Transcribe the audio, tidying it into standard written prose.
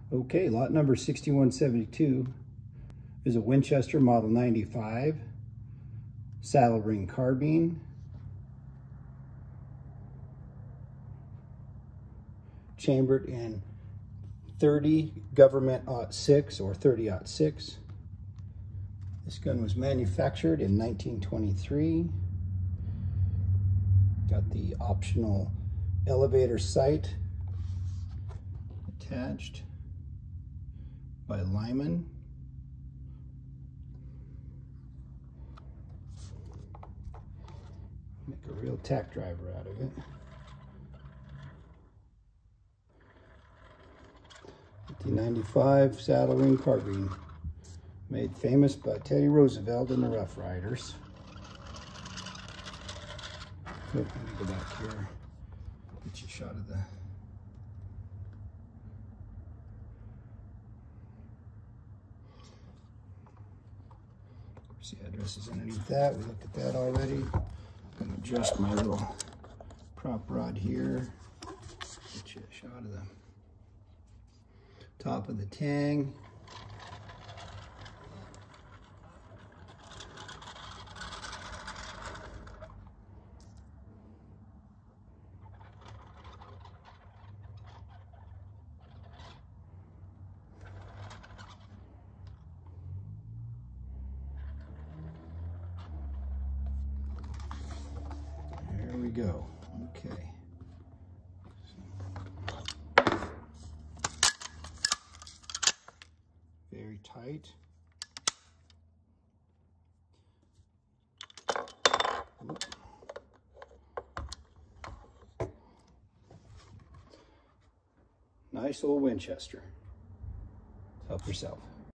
Okay, lot number 6172 is a Winchester Model 95 saddle ring carbine, chambered in 30 government .6 or 30-06. This gun was manufactured in 1923. Got the optional elevator sight attached by Lyman. Make a real tack driver out of it. The 95 saddle ring carbine, made famous by Teddy Roosevelt and the Rough Riders. Oh, let me go back here, get you a shot of the the address is underneath that. We looked at that already. I'm going to adjust my little prop rod here. Get you a shot of the top of the tang. There we go. Okay. Very tight. Oop. Nice old Winchester. Help yourself.